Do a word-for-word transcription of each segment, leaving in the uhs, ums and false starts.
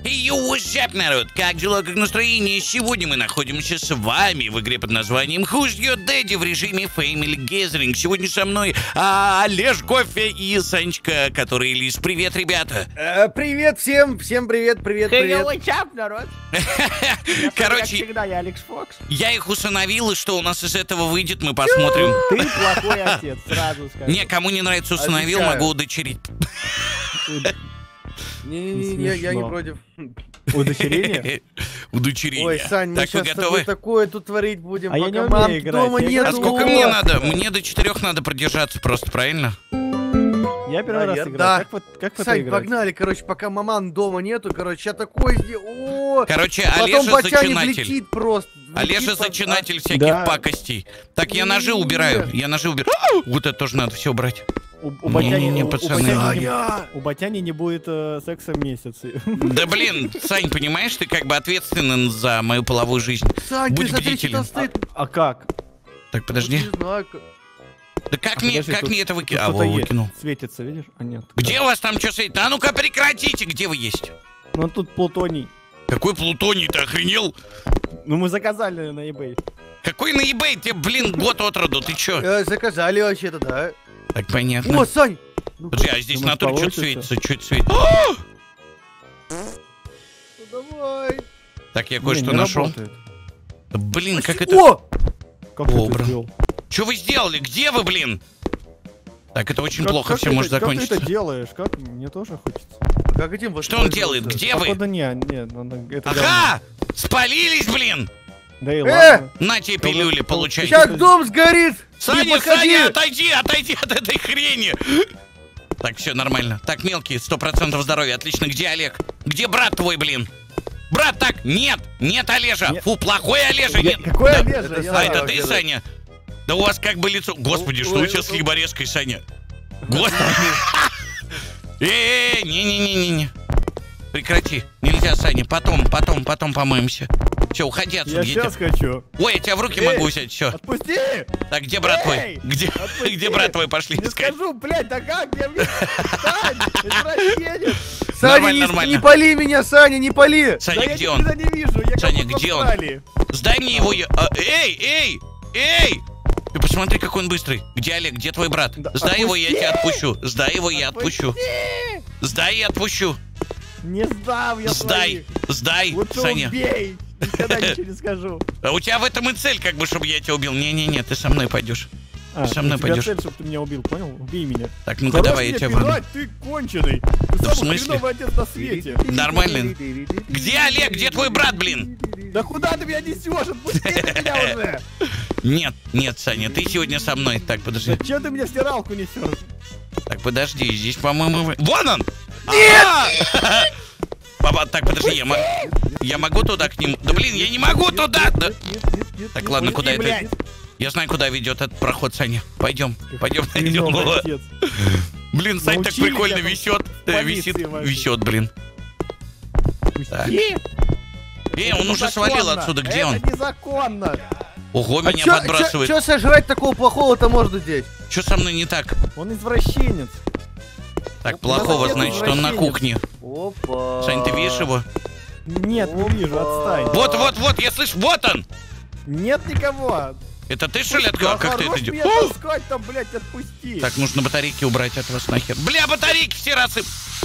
Йоу, what's up, народ? Как дела, как настроение? Сегодня мы находимся с вами в игре под названием Who's Your Daddy в режиме Family Gathering. Сегодня со мной а, Олеж, Кофе и Санечка, который Лис. Привет, ребята. Э, привет всем, всем привет, привет, Hey, привет. yo, what's up, народ? Короче, Как всегда, я Алекс Фокс. я их усыновил, и что у нас из этого выйдет, мы посмотрим. Ты плохой отец, сразу скажу. Не, кому не нравится усыновил, Отвечаю. могу удочерить. Не-не-не, я не смешно. против. Удочерение? Удочерение. Ой, Сань, мы Так, вы сейчас готовы? такое тут творить будем, А я пока не умею мам играть, дома я нет. А играю сколько О! мне надо? Мне до четырех надо продержаться просто, правильно? Я первый раз Наверное, играю. да. Как вот- Как в это Сань, играть? погнали, короче, пока маман дома нету, короче, я такой сделал. О, Короче, потом Олежа Батяня зачинатель. влетит просто. влетит Олежа под- зачинатель всяких Да. пакостей. Так, я ножи убираю. Я ножи убираю. Вот это тоже надо все убрать. У, у Батяни, Не-не-не, у- у пацаны. Батяни не- Саня! у Батяни не будет э, секса месяц. Да блин, Сань, понимаешь, ты как бы ответственен за мою половую жизнь. Сань, Будь ты смотри, бдителен. что стоит. А как? Так, подожди. Не знаю, как- Да как А мне, подожди, как тут- мне это тут выкинул? А, кто-то во, есть. выкинул. Светится, видишь? А нет. Где у вас там что светит? А ну-ка прекратите, где вы есть? Ну тут плутоний. Какой плутоний, ты охренел? Ну мы заказали на eBay. Какой на eBay? Тебе, блин, год от роду, ты чё? Э, Заказали вообще-то, да. Так, понятно. О, Сань! Ну, Подожди, а здесь Думаешь, на натуре что-то получится? светится, что-то светит. ну давай. Так, я Не, кое-что не нашел. работает. Да, блин, как это... О! Как ты это Обра. сделал? Что вы сделали? Где вы, блин? Так, это очень Как- плохо как все ты может это- закончиться. Как ты это делаешь? Как? Мне тоже хочется. Как этим Что он делает? воспользоваться? Где вы? Походу не, не, надо- это Ага! Спалились, блин! говно. Да и Э! ладно. На тебе пилюли, получай. Сейчас дом сгорит! Саня, не подходи! Саня, отойди, отойди от этой хрени! Так, все нормально. Так, мелкий, сто процентов здоровья. Отлично. Где Олег? Где брат твой, блин? Брат, так, нет! Нет, Олежа! Нет. Фу, плохой Олежа! Я- Нет. Какой Да. Олежа? это Я А, Саня. это знаю. ты, Саня? Да у вас как бы лицо... Господи, что у тебя с хлеборезкой, Саня? Господи! Эй, не-не-не-не-не. Прекрати. Нельзя, Саня. Потом, потом, потом помоемся. Все, уходи отсюда. Я Я тебя- сейчас хочу. Ой, я тебя в руки Эй! могу взять. Все. Отпусти! Так, где брат твой? Эй! Где, Отпусти! где брат твой? Пошли Не искать. скажу, блядь, да как? Я мне... Сань, извращенец! Саня, Нормально, не, нормально. не пали меня, Саня, не пали! Саня, Да я где он? никогда не вижу, я Саня, как будто где он? встали. Сдай мне его. я- а, эй, эй, эй! Ты посмотри, какой он быстрый. Где Олег? Где твой брат? Да Сдай его, я отпусти! тебя отпущу. Сдай его, я отпущу. Сдай и отпущу. Не сдам я Сдай, своих. сдай, Лучше Саня. убей. Никогда ничего не скажу. А у тебя в этом и цель, как бы, чтобы я тебя убил. Не-не-не, ты со мной пойдешь. А, со мной у тебя пойдешь. цель, чтобы ты меня убил, понял? Убей меня. Так, ну-ка Хорош давай, я меня тебя вырву. пинать, ты конченый. Ты Да в самый смысле? хреновый отец на свете. Нормально. Где Олег? Где твой брат, блин? Да куда ты меня несешь? Отпусти ты меня уже. Нет, нет, Саня, ты сегодня со мной. Так, подожди. Зачем ты мне в стиралку несешь? Так, подожди, здесь, по-моему... вы- Вон он! Нет! Папа, так, подожди, я, мо- я могу туда к нему? Да блин, я не могу туда! Да. Нет, нет, нет, Так, нет, ладно, уйди, куда это? блядь. Я знаю, куда ведет этот проход, Саня. Пойдем, пойдем найдем Хреновый его. отец. Блин, Сань так Научили прикольно меня висет. в э, Висит, полиции вашей. висет, блин. Так. Пусти. Эй, Это он уже свалил незаконно. отсюда, где Это он? незаконно. Ого, А меня чё, подбрасывает. чё, чё сожрать такого плохого-то можно здесь? Что со мной не так? Он извращенец. Так, плохого, отец значит, он на извращенец. кухне. Опа. Сань, ты видишь его? Нет, не вижу, отстань. Вот, вот, вот, я слышу, вот он! Нет никого. Это ты, что ли, Да открыл? Как ты это хорош делаешь? меня таскать там, блядь, отпусти. Так, нужно батарейки убрать от вас нахер. Бля, батарейки все разы.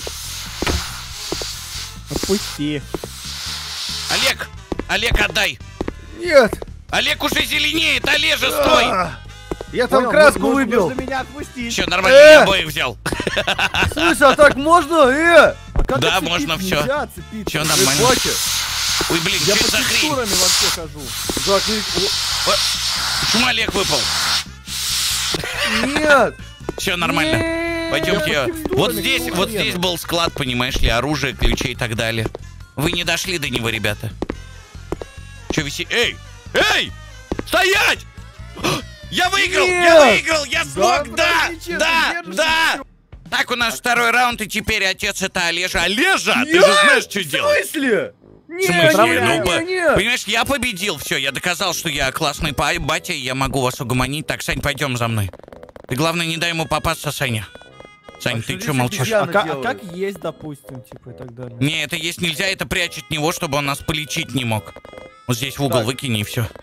Отпусти. Олег, Олег, отдай. Нет! Олег уже зеленеет, Олежа, стой. А, Я там Понял, краску нужно- выбил. Нужно меня отпустить. Все, нормально, Э! я обоих взял. Слышь, а так можно? Э! А как Да, отцепить? можно всё. Нельзя отцепиться. Всё Ты нормально. хочешь? Ой, блин, Я что по это за хрень? текстурами вообще хожу. Так, не- Почему Олег выпал? о, Нет! Все нормально. Нет! Пойдемте. Я под текстурами, Вот здесь, какого вот хрена? здесь был склад, понимаешь ли, оружие, ключи и так далее. Вы не дошли до него, ребята. Че виси? Эй! Эй! Стоять! Я выиграл! Я Нет! выиграл! Я смог! Да! подожди, Да! честно, Да! держишься. Так, у нас второй раунд, и теперь отец это Олежа. Олежа, ты же Нет! знаешь, что В делать. смысле? В Нет, смысле? нет, Ну, нет, ба- нет. Понимаешь, я победил, все, я доказал, что я классный па- батя, и я могу вас угомонить. Так, Сань, пойдем за мной. Ты, главное, не дай ему попасться, Саня. Сань, А ты что что здесь молчишь? обезьяна? А, ка- а делает? как есть, допустим, типа и так далее. Не, это есть нельзя, это прячь от него, чтобы он нас полечить не мог. Вот здесь в угол Так. выкини и все.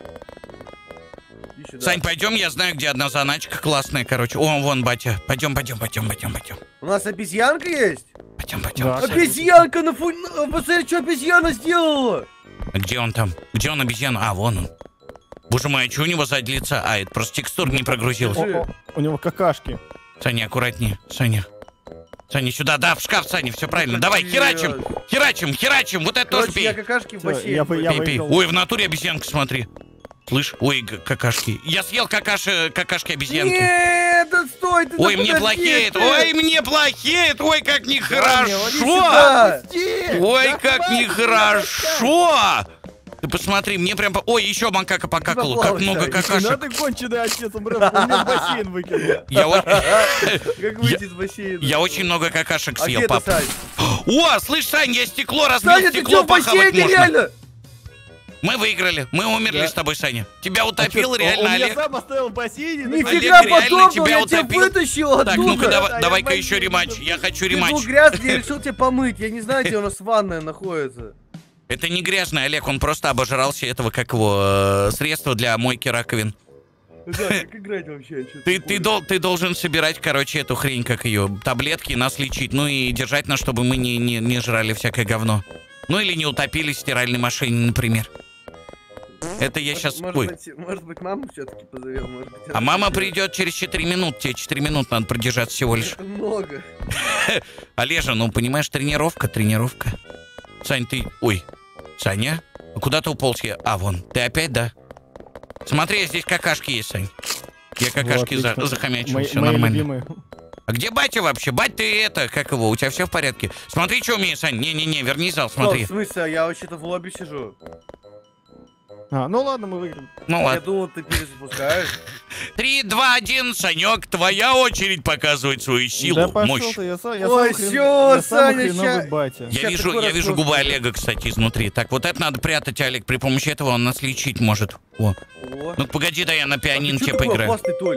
Иди сюда. Сань, пойдем, я знаю, где одна заначка классная, короче. О, вон, батя. Пойдем, пойдем, пойдем, пойдем, пойдем. У нас обезьянка есть? Пойдем, пойдем. Да. Обезьянка, на фу... на- Посмотри, что обезьяна сделала! Где он там? Где он, обезьяна? А, вон он. Боже мой, а что у него сзади лица? А, это просто текстура не прогрузилась. О, о, у него какашки. Саня, аккуратнее. Саня. Саня, сюда, да, в шкаф, Саня, все правильно. Давай, Блядь. херачим, херачим, херачим. Вот это тоже Короче, я пей. какашки в Всё, бассейн. я бы- я Пей, пей. выиграл. Ой, в натуре обезьянка, смотри. Слышь, ой, г- какашки. Я съел какаши, какашки обезьянки. Нет, да стой, ты Ой, да мне подожди плохеет, ты. ой, мне плохеет, ой, как Саня, нехорошо. сюда. Ой, Да как хватит, нехорошо. Ты посмотри, мне прям... по- Ой, еще макака покакала, как Поплавай, много Сань. Ну какашек. ты конченый отец, он прям он меня в бассейн выкинул. Я, о- Как выйти из бассейна? я очень много какашек А съел, где ты, пап. Сань? О, слышь, Сань, я стекло разбил, Саня, ты стекло что, в похавать бассейне можно. реально? Мы выиграли, мы умерли Да. с тобой, Саня. Тебя утопил А чё, реально, он меня Олег. сам оставил в бассейне. ну, Олег Нифига реально подобного, тебя я тебя утопил. вытащил Так, оттуда. ну-ка, да, давай, я давай-ка в еще бассейне рематч. был. Я хочу Ты был рематч. грязный, я решил тебя помыть. Я не знаю, где у нас ванная находится. Это не грязный Олег, он просто обожрался этого, как его, э, средства для мойки раковин. Да, как играть вообще? Чё Ты, такое? ты, дол- ты должен собирать, короче, эту хрень, как ее, таблетки, нас лечить, ну и держать нас, чтобы мы не, не, не жрали всякое говно. Ну или не утопили в стиральной машине, например. Это я Может- сейчас... Может Ой. быть, может быть, маму все-таки позовем? Может быть, А она мама придет. придет через четыре минуты, тебе четыре минуты надо продержаться всего лишь. Это много. Олежа, ну понимаешь, тренировка, тренировка. Сань, ты... Ой, Саня? А куда ты уполз? Я... А, вон, ты опять, да? Смотри, здесь какашки есть, Сань. Я какашки Вот, за... отлично. захомячил, Мои- все мои нормально. любимые. А где батя вообще? Бать, ты это, как его, у тебя все в порядке? Смотри, что умеешь, Сань. Не-не-не, верни зал, Что, смотри. в смысле, а я вообще-то в лобби сижу. А, ну ладно, мы выиграли. Ну Я ладно. думал, ты перезапускаешь. Три, два, один, Санек, твоя очередь показывать свою силу, Да пошел мощь. ты, я, са- я Ой, сам хрен- всё, я самый Саня, хреновый ща- батя. Я Сейчас вижу, такой я вижу разброс губы будет. Олега, кстати, изнутри. Так, вот это надо прятать, Олег. При помощи этого он нас лечить может. О. О. Ну погоди, да я на А пианино ты тебе чё такой поиграю. опасный, Толь?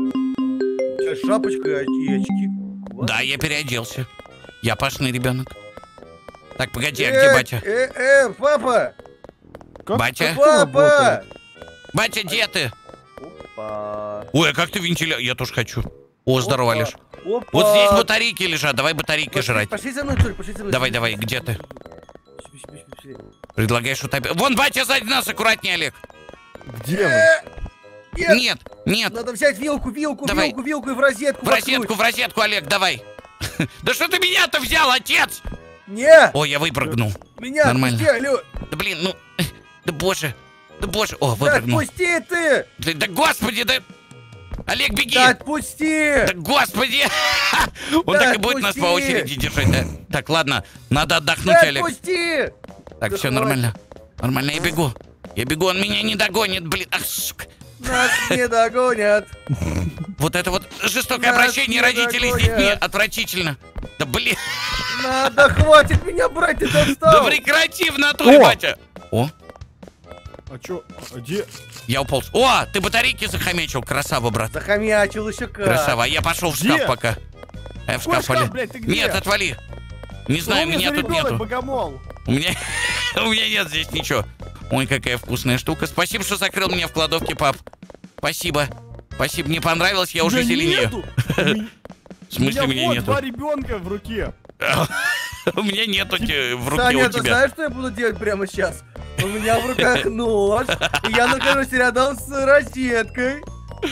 У тебя шапочка и оч- и очки. Да, я переоделся. Я пашный ребенок. Так, погоди, а Э, где батя? Э, э, папа! Как- Батя? как это работает? Папа! Батя, где ты? Опа. Ой, а как ты вентиля... Я тоже хочу. О, здорово, Опа. Олеж. Опа. Вот здесь батарейки лежат, давай батарейки Пошли- жрать. Пошли за мной, Толь, пошли за мной. Давай, Пошли, давай, пошли, где пошли, ты? пошли, пошли, пошли, пошли. Предлагаешь утопить. Вон, батя сзади нас, аккуратнее, Олег. Где вы? Э, Нет, Нет, нет. надо взять вилку, вилку, Давай. вилку, вилку и в розетку В розетку, воткнуть. в розетку, Олег, давай. Да что ты меня-то взял, отец? Не, О, я выпрыгнул. меня Нормально. отпусти, алло. Да блин, ну... Да боже. Да боже. О, Да выпрыгнул. отпусти ты! Да, да господи, да... Олег, беги! Да отпусти! Да господи! Он Да так и будет нас по отпусти! очереди держать, да? Так, ладно, надо отдохнуть, Да Олег. отпусти! Так, Да все хватит. нормально. Нормально, я бегу. Я бегу, он меня не догонит, блин. Ах, сука. Нас не догонят. Вот это вот жестокое Нас обращение не родителей с догонят. детьми. Отвратительно. Да блин. Надо, хватит меня брать, ты Да достал. прекрати в натуре, О! батя. О, А чё? А где? я уполз. О, ты батарейки захомячил. Красава, брат. Захомячил еще как. Красава. Я пошел в шкаф Где? пока. Я в Какой шкаф, шкаф, Олег. блядь, ты где? Нет, отвали. Не знаю, Ну, у меня за тут ребёнок, нету. богомол. У меня... У меня нет здесь ничего. Ой, какая вкусная штука. Спасибо, что закрыл меня в кладовке, пап. Спасибо. Спасибо, мне понравилось, я уже Да зеленею. нету. У меня- В смысле, у меня меня вот нету? два ребенка в руке. У меня нету те- в руке Саня, у ты тебя. знаешь, что я буду делать прямо сейчас? У меня в руках нож, и я нахожусь рядом с розеткой.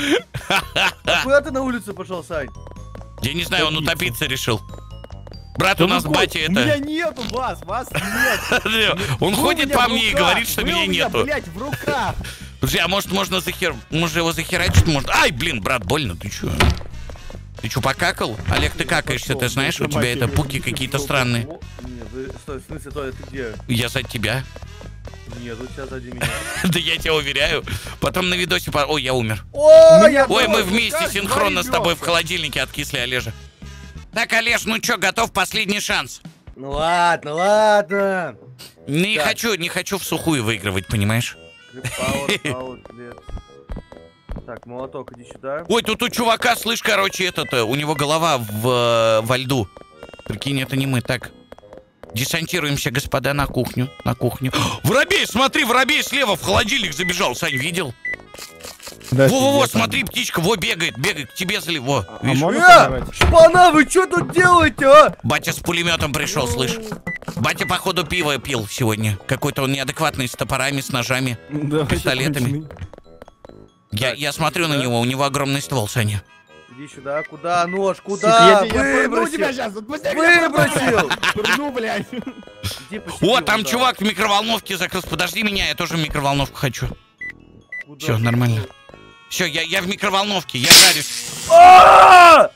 А куда ты на улицу пошел, Сань? Я не знаю, он Топиться. утопиться решил. Брат, Да у нас вы батя ко- У меня это... нету вас, вас нет. Он Вы у ходит меня по в мне и руках, говорит, что вы меня у меня, нету. блядь, в руках. Слушай, а может можно захер... Может его захерачить? Может... Ай, блин, брат, больно, ты чё? Ты чё, покакал? Олег, ты какаешься, ты знаешь, у тебя это пуки какие-то странные. Нет, вы- стой, в смысле, Толя, ты где? Я за тебя. Нет, у тебя сзади меня. Да я тебя уверяю. Потом на видосе... по- Ой, я умер. О, меня я Ой, мы тоже. вместе как синхронно с тобой в ребёнка. холодильнике откисли, Олежа. Так, Олеж, ну чё, готов? Последний шанс. Ну ладно, ладно. Не Так. хочу, не хочу в сухую выигрывать, понимаешь? Power, power, нет. Так, молоток, иди сюда. Ой, тут у чувака, слышь, короче, этот, у него голова в, э, во льду. Прикинь, это не мы. Так, десантируемся, господа, на кухню. На кухню. Воробей, смотри, воробей слева в холодильник забежал. Сань, видел? Во-во-во, смотри, птичка, во, бегает, бегает, к тебе залив. Во, А видишь? можно Э, подорвать? шпана, вы что тут делаете, а? Батя с пулеметом пришел, слышь. Батя, походу, пиво пил сегодня. Какой-то он неадекватный, с топорами, с ножами, Да, вообще пистолетами. конченый. Я, Так, я смотрю на да. него, у него огромный ствол, Саня. Иди сюда, куда нож, Сука, куда? я тебя пырну тебя Выбросил! сейчас, отпусти меня, Выбросил! пырну, блядь. Иди посиди О, вон там чувак в микроволновке закрылся. Подожди меня, я тоже в микроволновку хочу. Куда Все, ты? нормально. Все, я, я в микроволновке, я жарюсь. А!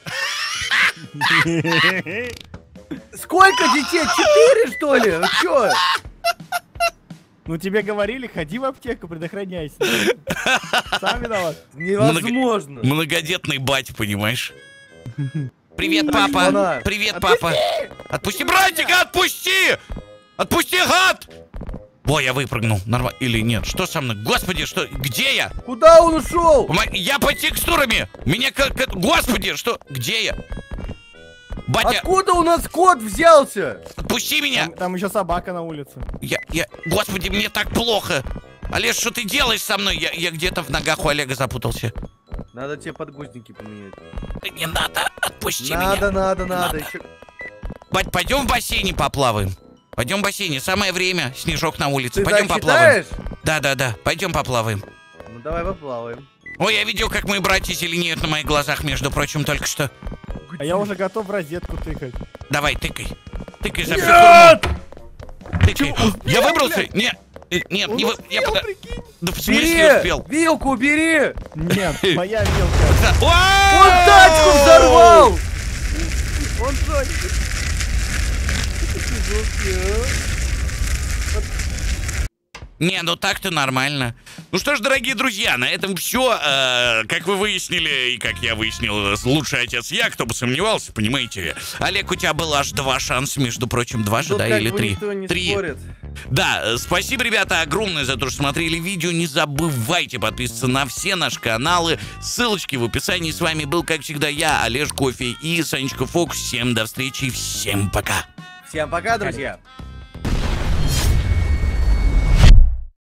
Сколько детей? Четыре, что ли? Ну чё? Ну тебе говорили, ходи в аптеку, предохраняйся. Сам виноват. Невозможно. Многодетный бать, понимаешь? Привет, Так, папа. шпана. Привет, папа. Отпусти, братика, отпусти! Отпусти, гад! Во, я выпрыгнул. Нормально. Или нет? Что со мной? Господи, что? Где я? Куда он ушел? Помо- Я под текстурами. Меня как... как- Господи, что? Где я? Батя, Откуда у нас кот взялся? отпусти меня. Там, там еще собака на улице. Я, я... Господи, мне так плохо. Олег, что ты делаешь со мной? Я, я где-то в ногах у Олега запутался. Надо тебе подгузники поменять. Да не надо, отпусти Надо, меня. надо, надо. Надо. Еще... Бать, пойдем в бассейне поплаваем. Пойдем в бассейне, самое время. Снежок на улице. Ты Пойдем так поплаваем. считаешь? Да, да, да. Пойдем поплаваем. Ну давай поплаваем. Ой, я видел, как мои братья зеленеют на моих глазах, между прочим, только что. А я уже готов в розетку тыкать. Давай, тыкай. Тыкай за всю Нет! курму. Тыкай. Я выбрался? Нет. э, Нет, Он не вы... Я успел, пода- прикинь. Да в смысле Бери! успел? Вилку бери! Нет, моя вилка. Да. Он О! тачку взорвал! Он Джонни. Не, ну так-то нормально. Ну что ж, дорогие друзья, на этом все. Как вы выяснили, и как я выяснил, лучший отец я, кто бы сомневался, понимаете. Олег, у тебя было аж два шанса, между прочим, два же, Тут да, как или бы три? никто не Три. спорит. Да, э, спасибо, ребята, огромное за то, что смотрели видео. Не забывайте подписываться на все наши каналы. Ссылочки в описании. С вами был, как всегда, я, Олеж Кофе и Санечка Фокс. Всем до встречи, всем пока. Всем пока, друзья!